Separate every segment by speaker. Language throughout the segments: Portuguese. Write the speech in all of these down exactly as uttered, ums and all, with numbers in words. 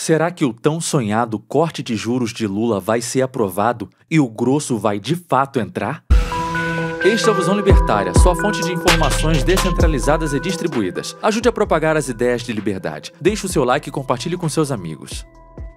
Speaker 1: Será que o tão sonhado corte de juros de Lula vai ser aprovado e o grosso vai de fato entrar? Este é o Visão Libertária, sua fonte de informações descentralizadas e distribuídas. Ajude a propagar as ideias de liberdade. Deixe o seu like e compartilhe com seus amigos.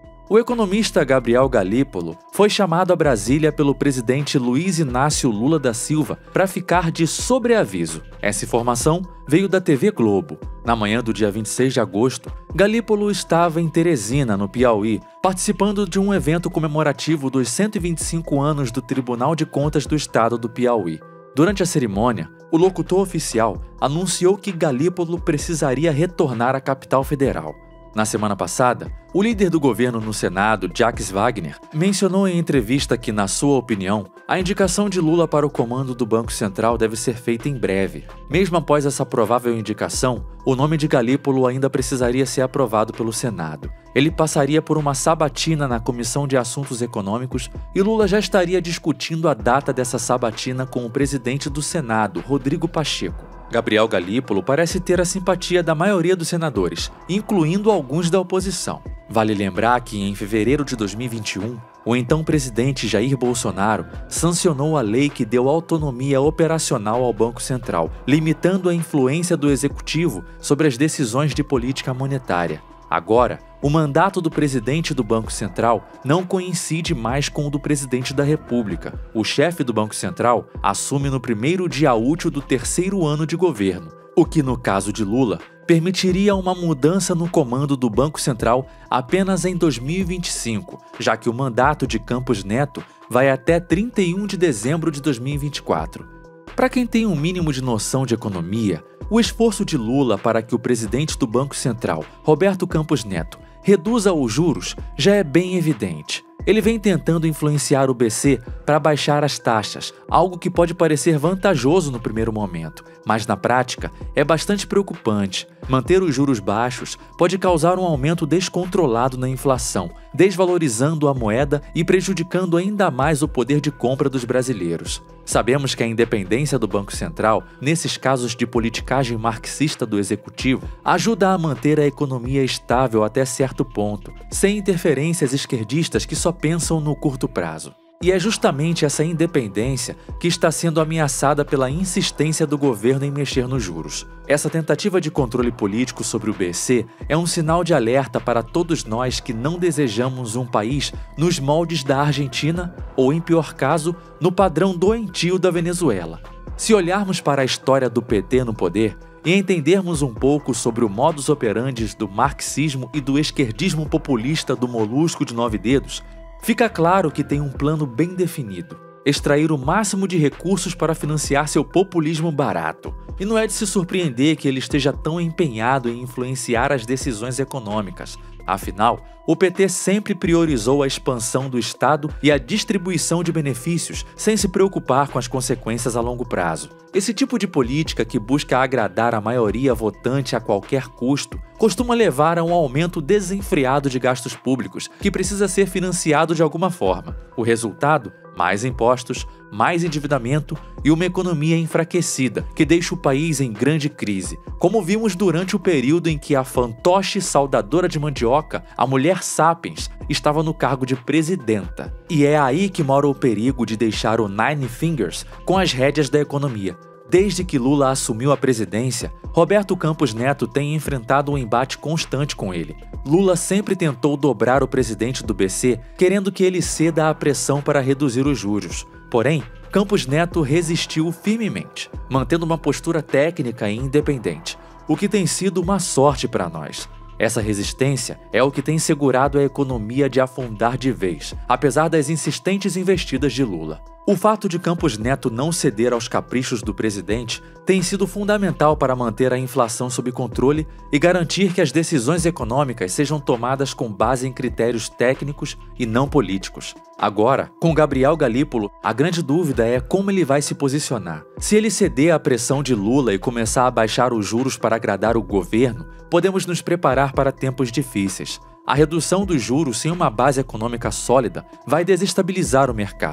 Speaker 1: O economista Gabriel Galípolo foi chamado a Brasília pelo presidente Luiz Inácio Lula da Silva para ficar de sobreaviso. Essa informação veio da T V Globo. Na manhã do dia vinte e seis de agosto, Galípolo estava em Teresina, no Piauí, participando de um evento comemorativo dos cento e vinte e cinco anos do Tribunal de Contas do Estado do Piauí. Durante a cerimônia, o locutor oficial anunciou que Galípolo precisaria retornar à capital federal. Na semana passada, o líder do governo no Senado, Jacques Wagner, mencionou em entrevista que, na sua opinião, a indicação de Lula para o comando do Banco Central deve ser feita em breve. Mesmo após essa provável indicação, o nome de Galípolo ainda precisaria ser aprovado pelo Senado. Ele passaria por uma sabatina na Comissão de Assuntos Econômicos e Lula já estaria discutindo a data dessa sabatina com o presidente do Senado, Rodrigo Pacheco. Gabriel Galípolo parece ter a simpatia da maioria dos senadores, incluindo alguns da oposição. Vale lembrar que, em fevereiro de dois mil e vinte e um, o então presidente Jair Bolsonaro sancionou a lei que deu autonomia operacional ao Banco Central, limitando a influência do executivo sobre as decisões de política monetária. Agora, o mandato do presidente do Banco Central não coincide mais com o do presidente da República. O chefe do Banco Central assume no primeiro dia útil do terceiro ano de governo, o que, no caso de Lula, permitiria uma mudança no comando do Banco Central apenas em dois mil e vinte e cinco, já que o mandato de Campos Neto vai até trinta e um de dezembro de dois mil e vinte e quatro. Para quem tem um mínimo de noção de economia, o esforço de Lula para que o presidente do Banco Central, Roberto Campos Neto, reduza os juros já é bem evidente. Ele vem tentando influenciar o B C para baixar as taxas, algo que pode parecer vantajoso no primeiro momento, mas na prática é bastante preocupante. Manter os juros baixos pode causar um aumento descontrolado na inflação, desvalorizando a moeda e prejudicando ainda mais o poder de compra dos brasileiros. Sabemos que a independência do Banco Central, nesses casos de politicagem marxista do executivo, ajuda a manter a economia estável até certo ponto, sem interferências esquerdistas que só pensam no curto prazo. E é justamente essa independência que está sendo ameaçada pela insistência do governo em mexer nos juros. Essa tentativa de controle político sobre o B C é um sinal de alerta para todos nós que não desejamos um país nos moldes da Argentina ou, em pior caso, no padrão doentio da Venezuela. Se olharmos para a história do P T no poder e entendermos um pouco sobre o modus operandi do marxismo e do esquerdismo populista do Molusco de Nove Dedos, fica claro que tem um plano bem definido: extrair o máximo de recursos para financiar seu populismo barato. E não é de se surpreender que ele esteja tão empenhado em influenciar as decisões econômicas. Afinal, o P T sempre priorizou a expansão do Estado e a distribuição de benefícios, sem se preocupar com as consequências a longo prazo. Esse tipo de política, que busca agradar a maioria votante a qualquer custo, costuma levar a um aumento desenfreado de gastos públicos, que precisa ser financiado de alguma forma. O resultado? Mais impostos, mais endividamento e uma economia enfraquecida, que deixa o país em grande crise, como vimos durante o período em que a fantoche saudadora de mandioca, a mulher Sapiens, estava no cargo de presidenta. E é aí que mora o perigo de deixar o Nine Fingers com as rédeas da economia. Desde que Lula assumiu a presidência, Roberto Campos Neto tem enfrentado um embate constante com ele. Lula sempre tentou dobrar o presidente do B C, querendo que ele ceda à pressão para reduzir os juros. Porém, Campos Neto resistiu firmemente, mantendo uma postura técnica e independente, o que tem sido uma sorte para nós. Essa resistência é o que tem segurado a economia de afundar de vez, apesar das insistentes investidas de Lula. O fato de Campos Neto não ceder aos caprichos do presidente tem sido fundamental para manter a inflação sob controle e garantir que as decisões econômicas sejam tomadas com base em critérios técnicos e não políticos. Agora, com Gabriel Galípolo, a grande dúvida é como ele vai se posicionar. Se ele ceder à pressão de Lula e começar a baixar os juros para agradar o governo, podemos nos preparar para tempos difíceis. A redução dos juros sem uma base econômica sólida vai desestabilizar o mercado.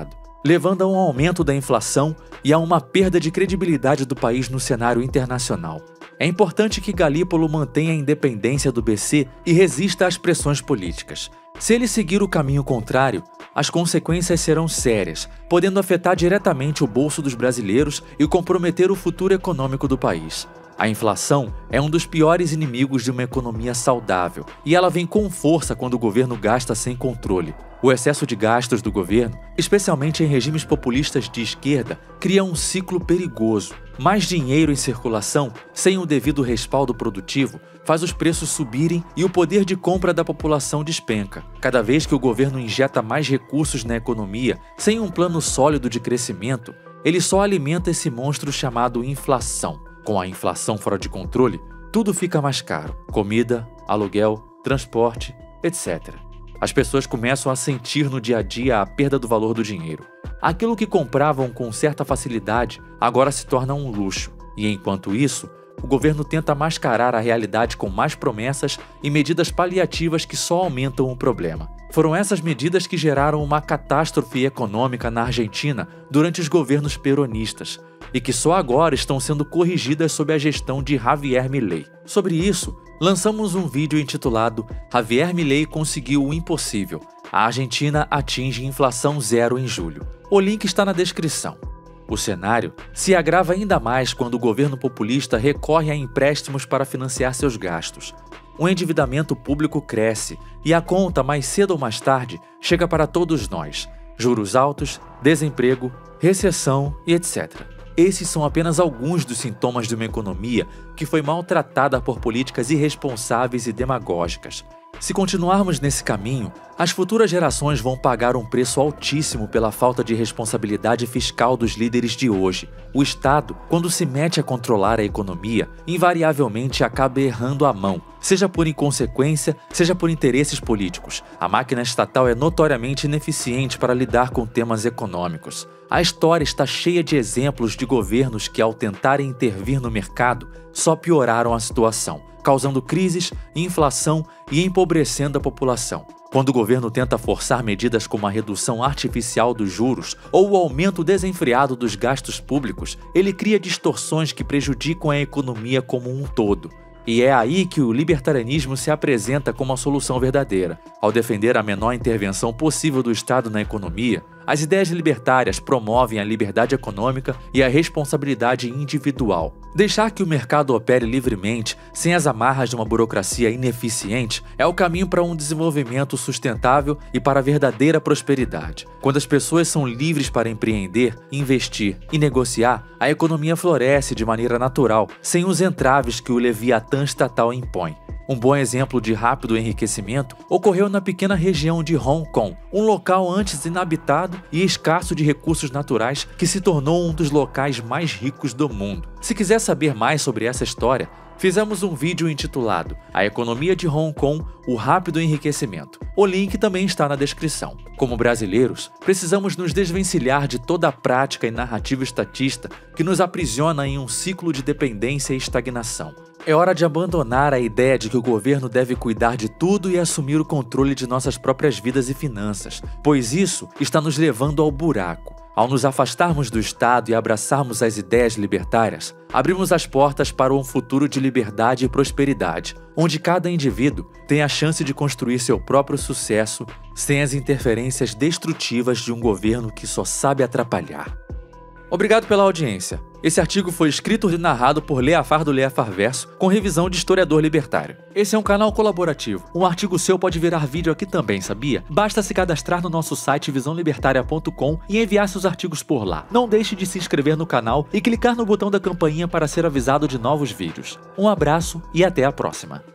Speaker 1: levando a um aumento da inflação e a uma perda de credibilidade do país no cenário internacional. É importante que Galípolo mantenha a independência do B C e resista às pressões políticas. Se ele seguir o caminho contrário, as consequências serão sérias, podendo afetar diretamente o bolso dos brasileiros e comprometer o futuro econômico do país. A inflação é um dos piores inimigos de uma economia saudável, e ela vem com força quando o governo gasta sem controle. O excesso de gastos do governo, especialmente em regimes populistas de esquerda, cria um ciclo perigoso. Mais dinheiro em circulação, sem o devido respaldo produtivo, faz os preços subirem e o poder de compra da população despenca. Cada vez que o governo injeta mais recursos na economia, sem um plano sólido de crescimento, ele só alimenta esse monstro chamado inflação. Com a inflação fora de controle, tudo fica mais caro: comida, aluguel, transporte, etcétera. As pessoas começam a sentir no dia a dia a perda do valor do dinheiro. Aquilo que compravam com certa facilidade agora se torna um luxo. E enquanto isso, o governo tenta mascarar a realidade com mais promessas e medidas paliativas que só aumentam o problema. Foram essas medidas que geraram uma catástrofe econômica na Argentina durante os governos peronistas, e que só agora estão sendo corrigidas sob a gestão de Javier Milei. Sobre isso, lançamos um vídeo intitulado "Javier Milei conseguiu o impossível. A Argentina atinge inflação zero em julho". O link está na descrição. O cenário se agrava ainda mais quando o governo populista recorre a empréstimos para financiar seus gastos. O endividamento público cresce e a conta, mais cedo ou mais tarde, chega para todos nós: juros altos, desemprego, recessão e etcétera. Esses são apenas alguns dos sintomas de uma economia que foi maltratada por políticas irresponsáveis e demagógicas. Se continuarmos nesse caminho, as futuras gerações vão pagar um preço altíssimo pela falta de responsabilidade fiscal dos líderes de hoje. O Estado, quando se mete a controlar a economia, invariavelmente acaba errando a mão, seja por inconsequência, seja por interesses políticos. A máquina estatal é notoriamente ineficiente para lidar com temas econômicos. A história está cheia de exemplos de governos que, ao tentarem intervir no mercado, só pioraram a situação, causando crises, inflação e empobrecendo a população. Quando o governo tenta forçar medidas como a redução artificial dos juros ou o aumento desenfreado dos gastos públicos, ele cria distorções que prejudicam a economia como um todo. E é aí que o libertarianismo se apresenta como a solução verdadeira. Ao defender a menor intervenção possível do Estado na economia, as ideias libertárias promovem a liberdade econômica e a responsabilidade individual. Deixar que o mercado opere livremente, sem as amarras de uma burocracia ineficiente, é o caminho para um desenvolvimento sustentável e para a verdadeira prosperidade. Quando as pessoas são livres para empreender, investir e negociar, a economia floresce de maneira natural, sem os entraves que o Leviatã estatal impõe. Um bom exemplo de rápido enriquecimento ocorreu na pequena região de Hong Kong, um local antes inabitado e escasso de recursos naturais que se tornou um dos locais mais ricos do mundo. Se quiser saber mais sobre essa história, fizemos um vídeo intitulado "A Economia de Hong Kong, o Rápido Enriquecimento". O link também está na descrição. Como brasileiros, precisamos nos desvencilhar de toda a prática e narrativa estatista que nos aprisiona em um ciclo de dependência e estagnação. É hora de abandonar a ideia de que o governo deve cuidar de tudo e assumir o controle de nossas próprias vidas e finanças, pois isso está nos levando ao buraco. Ao nos afastarmos do Estado e abraçarmos as ideias libertárias, abrimos as portas para um futuro de liberdade e prosperidade, onde cada indivíduo tem a chance de construir seu próprio sucesso sem as interferências destrutivas de um governo que só sabe atrapalhar. Obrigado pela audiência. Esse artigo foi escrito e narrado por Leafar do Leafar Verso, com revisão de historiador libertário. Esse é um canal colaborativo. Um artigo seu pode virar vídeo aqui também, sabia? Basta se cadastrar no nosso site visão libertaria ponto com e enviar seus artigos por lá. Não deixe de se inscrever no canal e clicar no botão da campainha para ser avisado de novos vídeos. Um abraço e até a próxima.